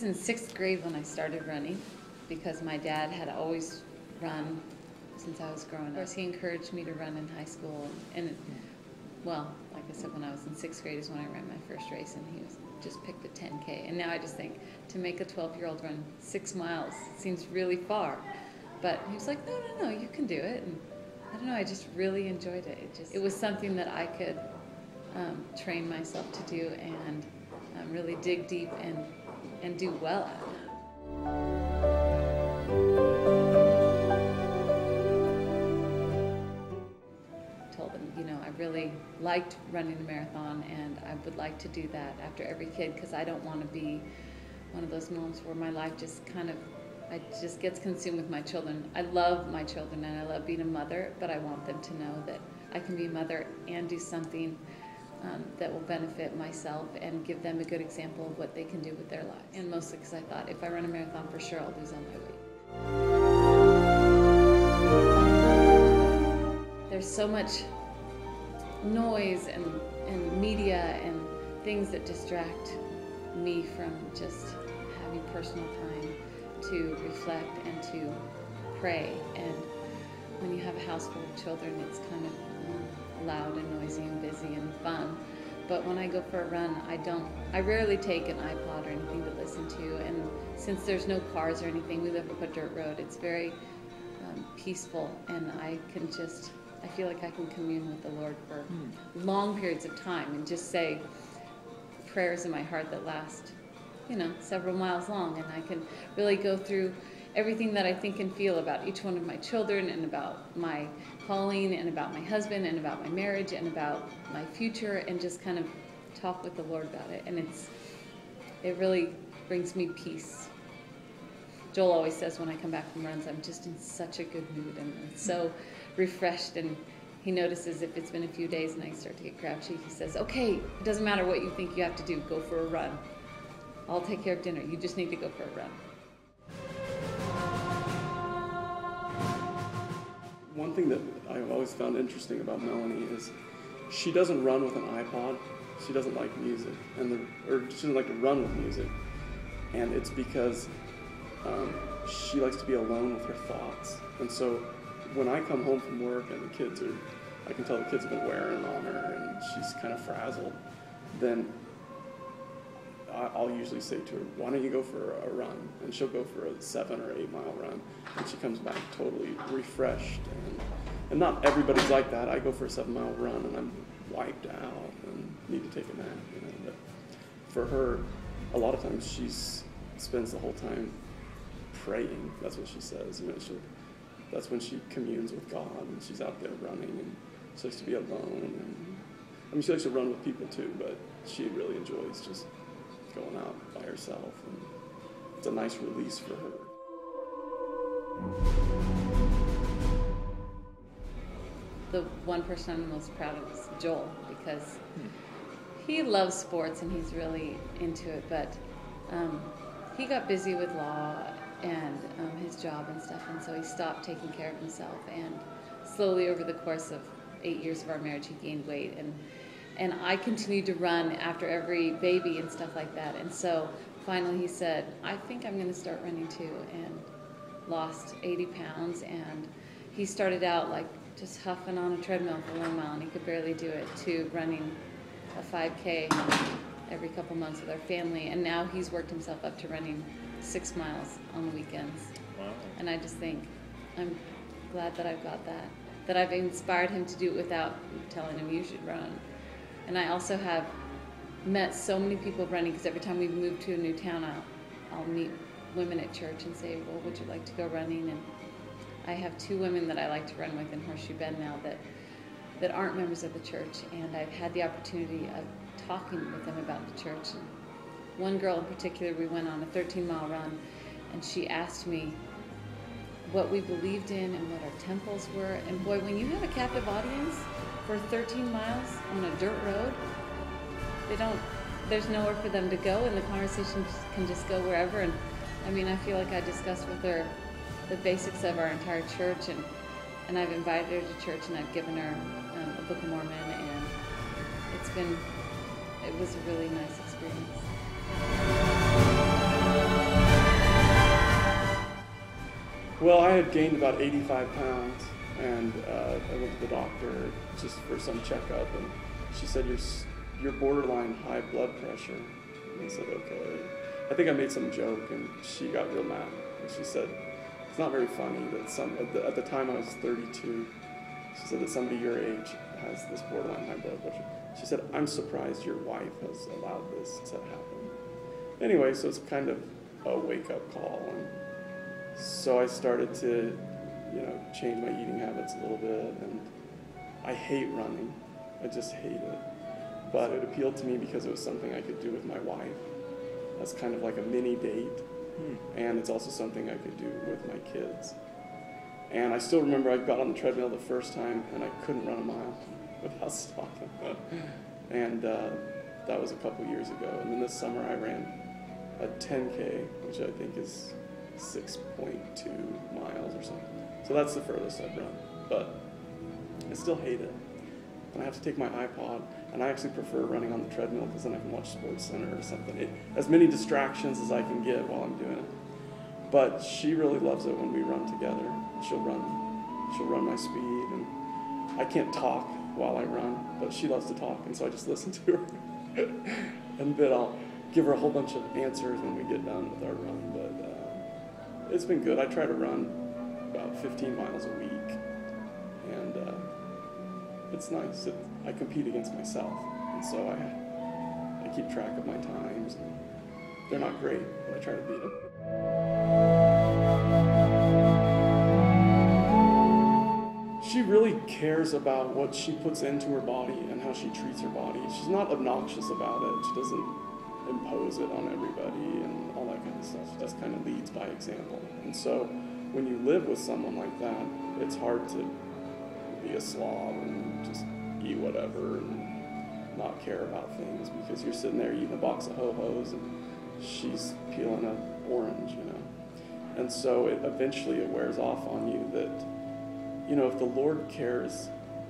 in 6th grade when I started running because my dad had always run since I was growing up. Of course, he encouraged me to run in high school, and well, like I said, when I was in 6th grade is when I ran my first race, and he was just picked a 10K. And now I just think to make a 12-year-old run 6 miles seems really far, but he was like, no, you can do it. And I don't know, I just really enjoyed it. It was something that I could train myself to do and really dig deep and do well at. Told him, I really liked running a marathon, and I would like to do that after every kid, because I don't want to be one of those moms where my life just just gets consumed with my children. I love my children and I love being a mother, but I want them to know that I can be a mother and do something that will benefit myself and give them a good example of what they can do with their lives. And mostly because I thought, if I run a marathon, for sure I'll lose all my weight. There's so much noise and media and things that distract me from just having personal time to reflect and to pray. And when you have a house full of children, it's kind of loud and noisy and busy and fun. But when I go for a run, I rarely take an iPod or anything to listen to. And since there's no cars or anything, we live up a dirt road, it's very peaceful, and I feel like I can commune with the Lord for long periods of time and just say prayers in my heart that last, several miles long, and I can really go through everything that I think and feel about each one of my children, and about my calling, and about my husband, and about my marriage, and about my future, and just kind of talk with the Lord about it. And it really brings me peace. Joel always says when I come back from runs, I'm just in such a good mood and so refreshed, and he notices if it's been a few days and I start to get grouchy, he says, okay, it doesn't matter what you think you have to do, go for a run. I'll take care of dinner, you just need to go for a run. One thing that I've always found interesting about Melanie is she doesn't run with an iPod. She doesn't like music, or she doesn't like to run with music. And it's because she likes to be alone with her thoughts. And so when I come home from work and I can tell the kids have been wearing on her and she's kind of frazzled, then I'll usually say to her, why don't you go for a run? And she'll go for a 7 or 8 mile run, and she comes back totally refreshed. And not everybody's like that. I go for a 7 mile run and I'm wiped out and need to take a nap. But for her, a lot of times she spends the whole time praying. That's what she says. That's when she communes with God, and she's out there running, and she likes to be alone. And she likes to run with people too, but she really enjoys just going out by herself, and it's a nice release for her. The one person I'm most proud of is Joel, because he loves sports and he's really into it, but he got busy with law and his job and stuff, and so he stopped taking care of himself, and slowly over the course of 8 years of our marriage he gained weight, and I continued to run after every baby and stuff like that. And so finally he said, I think I'm going to start running too, and lost 80 pounds. And he started out like just huffing on a treadmill for 1 mile, and he could barely do it, to running a 5K every couple months with our family. And now he's worked himself up to running 6 miles on the weekends. Wow. And I just think I'm glad that I've got that I've inspired him to do it without telling him you should run. And I also have met so many people running, because every time we move to a new town, I'll meet women at church and say, well, would you like to go running? And I have 2 women that I like to run with in Horseshoe Bend now that aren't members of the church, and I've had the opportunity of talking with them about the church. And one girl in particular, we went on a 13-mile run, and she asked me what we believed in and what our temples were. And boy, when you have a captive audience for 13 miles on a dirt road, there's nowhere for them to go, and the conversation can just go wherever. And I feel like I discussed with her the basics of our entire church, and I've invited her to church, and I've given her a Book of Mormon, and it was a really nice experience. Well, I had gained about 85 pounds, and I went to the doctor just for some checkup, and she said, you're borderline high blood pressure. And I said, okay. I think I made some joke, and she got real mad. And she said, it's not very funny that at the time I was 32, she said that somebody your age has this borderline high blood pressure. She said, I'm surprised your wife has allowed this to happen. Anyway, so it's kind of a wake-up call. And so I started to, change my eating habits a little bit. And I hate running. I just hate it. But it appealed to me because it was something I could do with my wife. That's kind of like a mini date. And it's also something I could do with my kids. And I still remember I got on the treadmill the first time and I couldn't run a mile without stopping. And that was a couple years ago. And then this summer I ran a 10K, which I think is 6.2 miles or something. So that's the furthest I've run. But I still hate it. And I have to take my iPod, and I actually prefer running on the treadmill because then I can watch SportsCenter or something. As many distractions as I can get while I'm doing it. But she really loves it when we run together. She'll run my speed, and I can't talk while I run, but she loves to talk, and so I just listen to her. And then I'll give her a whole bunch of answers when we get done with our run. But it's been good. I try to run about 15 miles a week, and it's nice. I compete against myself, and so I keep track of my times. They're not great, but I try to beat them. She really cares about what she puts into her body and how she treats her body. She's not obnoxious about it. She doesn't impose it on everybody and all that kind of stuff. She just kind of leads by example. And so when you live with someone like that, it's hard to be a slob and just eat whatever and not care about things because you're sitting there eating a box of Ho-Hos and she's peeling an orange, And so eventually it wears off on you that, if the Lord cares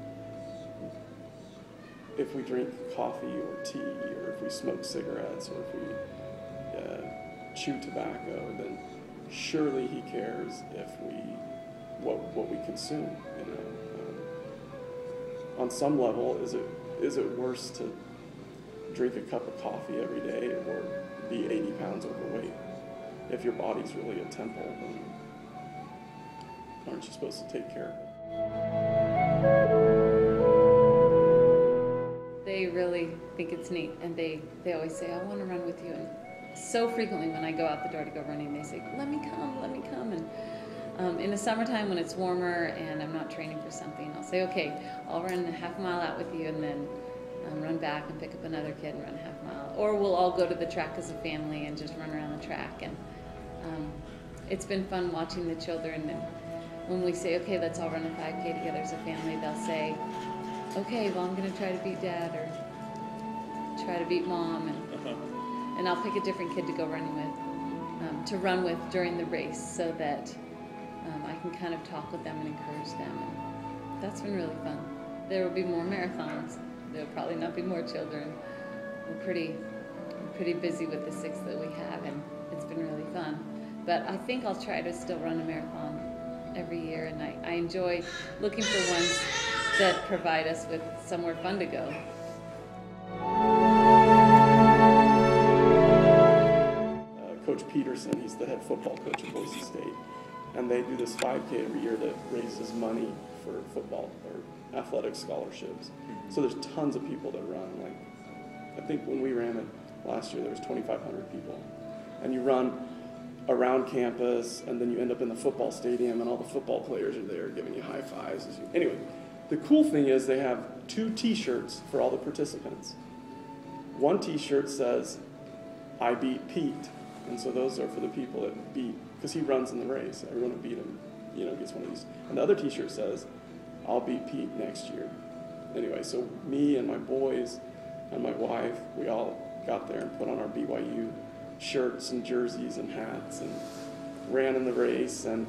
if we drink coffee or tea or if we smoke cigarettes or if we chew tobacco, then surely He cares if what we consume, On some level, is it worse to drink a cup of coffee every day or be 80 pounds overweight? If your body's really a temple, then aren't you supposed to take care of it? They really think it's neat, and they always say, I want to run with you. And so frequently when I go out the door to go running, they say, let me come. And in the summertime when it's warmer and I'm not training for something, I'll say, okay, I'll run a half mile out with you and then run back and pick up another kid and run a half mile. Or we'll all go to the track as a family and just run around the track. And it's been fun watching the children. And when we say, okay, let's all run a 5K together as a family, they'll say, okay, well, I'm going to try to beat Dad or try to beat Mom. And I'll pick a different kid to go running with, to run with during the race so that I can kind of talk with them and encourage them. And that's been really fun. There will be more marathons. There will probably not be more children. We're pretty busy with the 6 that we have, and it's been really fun. But I think I'll try to still run a marathon every year, and I enjoy looking for ones that provide us with somewhere fun to go. Coach Peterson, he's the head football coach at Boise State, and they do this 5K every year that raises money for football or athletic scholarships. So there's tons of people that run. Like, I think when we ran it last year, there was 2,500 people. And you run around campus, and then you end up in the football stadium, and all the football players are there giving you high fives. Anyway, the cool thing is they have 2 T-shirts for all the participants. One T-shirt says, I beat Pete. And so those are for the people that beat, because he runs in the race. Everyone who beat him, gets one of these. And the other T-shirt says, I'll beat Pete next year. Anyway, so me and my boys and my wife, we all got there and put on our BYU shirts and jerseys and hats and ran in the race. And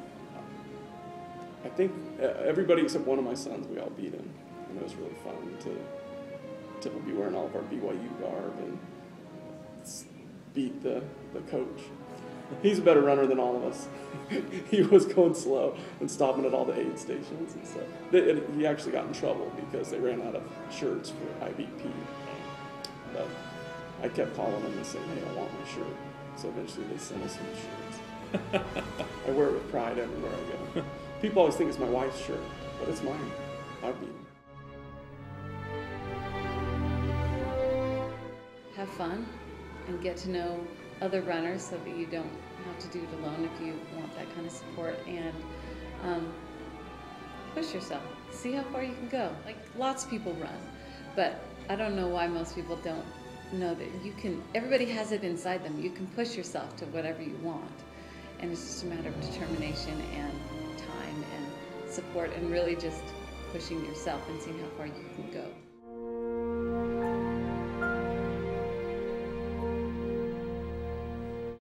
I think everybody except one of my sons, we all beat him. And it was really fun to be wearing all of our BYU garb and beat the coach. He's a better runner than all of us. He was going slow and stopping at all the aid stations and stuff. He actually got in trouble because they ran out of shirts for IBP. But I kept calling them and saying, hey, I want my shirt. So eventually they sent us some shirts. I wear it with pride everywhere I go. People always think it's my wife's shirt, but it's mine. I beat him. Have fun and get to know other runners so that you don't have to do it alone if you want that kind of support, and push yourself. See how far you can go. Like, lots of people run, but I don't know why most people don't know that you can, everybody has it inside them. You can push yourself to whatever you want, and it's just a matter of determination and time and support and really just pushing yourself and seeing how far you can go.